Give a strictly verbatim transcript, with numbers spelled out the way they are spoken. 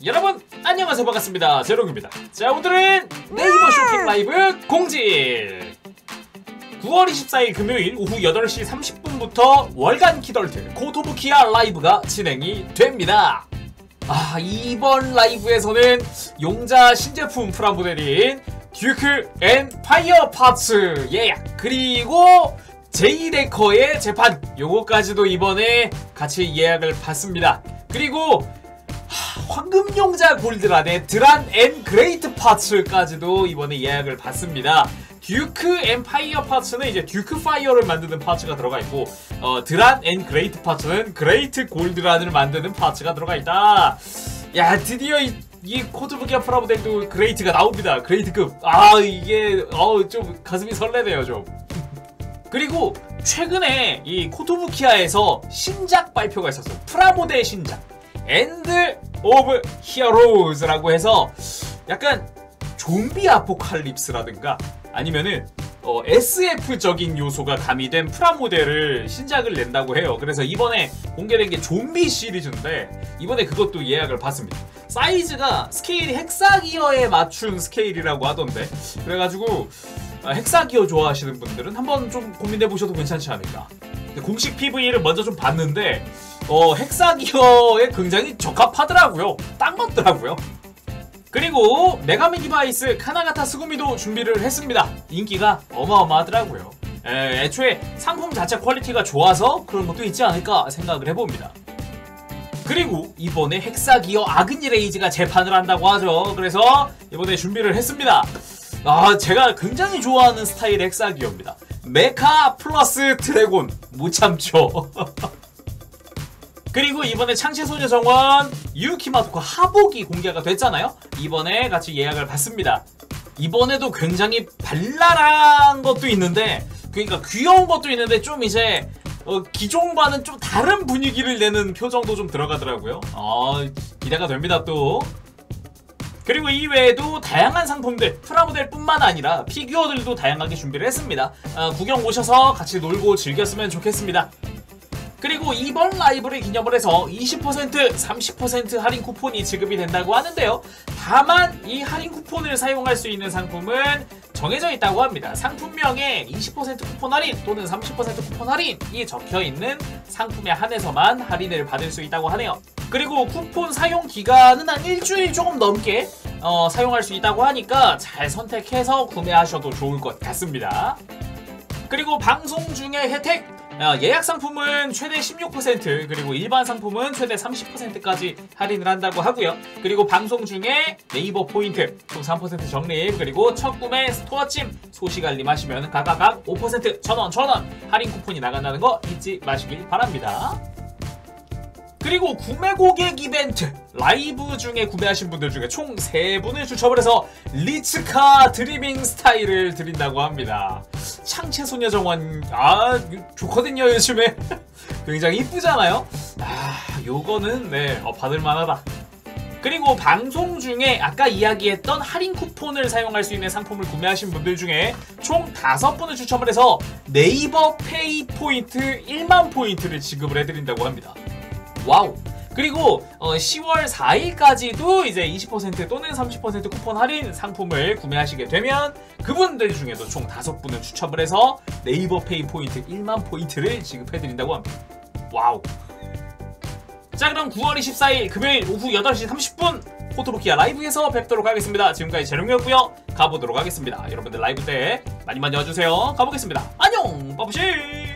여러분 안녕하세요, 반갑습니다. 제롱입니다. 자, 오늘은 네이버 쇼핑 라이브 공지. 구월 이십사일 금요일 오후 여덟 시 삼십 분부터 월간 키덜트 코드 오브 기아 라이브가 진행이 됩니다. 아, 이번 라이브에서는 용자 신제품 프라모델인 듀크 앤 파이어 파츠 예약, 그리고 제이레커의 재판, 요거까지도 이번에 같이 예약을 받습니다. 그리고 하, 황금용자 골드란의 드란 앤 그레이트 파츠까지도 이번에 예약을 받습니다. 듀크 앤 파이어 파츠는 이제 듀크 파이어를 만드는 파츠가 들어가 있고, 어, 드란 앤 그레이트 파츠는 그레이트 골드란을 만드는 파츠가 들어가 있다. 야, 드디어 이, 이 코드 오브 기아 프라모델도 그레이트가 나옵니다. 그레이트급. 아, 이게 어, 좀 가슴이 설레네요, 좀. 그리고 최근에 이 코드 오브 기아에서 신작 발표가 있었어요. 프라모델 신작 엔드 오브 히어로즈라고 해서 약간 좀비 아포칼립스라든가 아니면은 어, 에스에프적인 요소가 가미된 프라모델을 신작을 낸다고 해요. 그래서 이번에 공개된 게 좀비 시리즈인데 이번에 그것도 예약을 받습니다. 사이즈가 스케일이 헥사기어에 맞춘 스케일이라고 하던데, 그래가지고 헥사기어 좋아하시는 분들은 한번 좀 고민해보셔도 괜찮지 않을까. 공식 피브이를 먼저 좀 봤는데 어, 헥사기어에 굉장히 적합하더라고요. 딱 맞더라고요. 그리고 메가미 디바이스 카나가타 스구미도 준비를 했습니다. 인기가 어마어마하더라고요. 에, 애초에 상품 자체 퀄리티가 좋아서 그런 것도 있지 않을까 생각을 해봅니다. 그리고 이번에 헥사기어 아그니 레이즈가 재판을 한다고 하죠. 그래서 이번에 준비를 했습니다. 아, 제가 굉장히 좋아하는 스타일의 헥사기어입니다. 메카 플러스 드래곤 못 참죠. 그리고 이번에 창시소녀 정원 유키마도카 하복이 공개가 됐잖아요. 이번에 같이 예약을 받습니다. 이번에도 굉장히 발랄한 것도 있는데, 그러니까 귀여운 것도 있는데 좀 이제 어, 기존과는 좀 다른 분위기를 내는 표정도 좀 들어가더라고요. 아, 기대가 됩니다 또. 그리고 이외에도 다양한 상품들, 프라모델 뿐만 아니라 피규어들도 다양하게 준비를 했습니다. 어, 구경 오셔서 같이 놀고 즐겼으면 좋겠습니다. 그리고 이번 라이브를 기념을 해서 이십 퍼센트, 삼십 퍼센트 할인 쿠폰이 지급이 된다고 하는데요. 다만 이 할인 쿠폰을 사용할 수 있는 상품은 정해져 있다고 합니다. 상품명에 이십 퍼센트 쿠폰 할인 또는 삼십 퍼센트 쿠폰 할인이 적혀있는 상품에 한해서만 할인을 받을 수 있다고 하네요. 그리고 쿠폰 사용 기간은 한 일주일 조금 넘게 어, 사용할 수 있다고 하니까 잘 선택해서 구매하셔도 좋을 것 같습니다. 그리고 방송 중에 혜택! 예약 상품은 최대 십육 퍼센트, 그리고 일반 상품은 최대 삼십 퍼센트까지 할인을 한다고 하고요. 그리고 방송 중에 네이버 포인트 총 삼 퍼센트 적립, 그리고 첫 구매 스토어찜 소식 알림하시면 각각 오 퍼센트, 천원, 천원 할인 쿠폰이 나간다는 거 잊지 마시길 바랍니다. 그리고 구매 고객 이벤트, 라이브 중에 구매하신 분들 중에 총 세 분을 추첨을 해서 리츠카 드리밍 스타일을 드린다고 합니다. 창체소녀 정원, 아, 좋거든요 요즘에. 굉장히 이쁘잖아요. 아, 요거는 네, 어, 받을만하다. 그리고 방송 중에 아까 이야기했던 할인 쿠폰을 사용할 수 있는 상품을 구매하신 분들 중에 총 다섯 분을 추첨을 해서 네이버 페이 포인트 일만 포인트를 지급을 해드린다고 합니다. 와우. 그리고 어, 시월 사일까지도 이제 이십 퍼센트 또는 삼십 퍼센트 쿠폰 할인 상품을 구매하시게 되면 그분들 중에도 총 다섯 분을 추첨을 해서 네이버 페이 포인트 일만 포인트를 지급해드린다고 합니다. 와우. 자, 그럼 구월 이십사일 금요일 오후 여덟 시 삼십 분 코드 오브 기아 라이브에서 뵙도록 하겠습니다. 지금까지 재롱이었고요. 가보도록 하겠습니다. 여러분들 라이브 때 많이 많이 와주세요. 가보겠습니다. 안녕! 빠부시!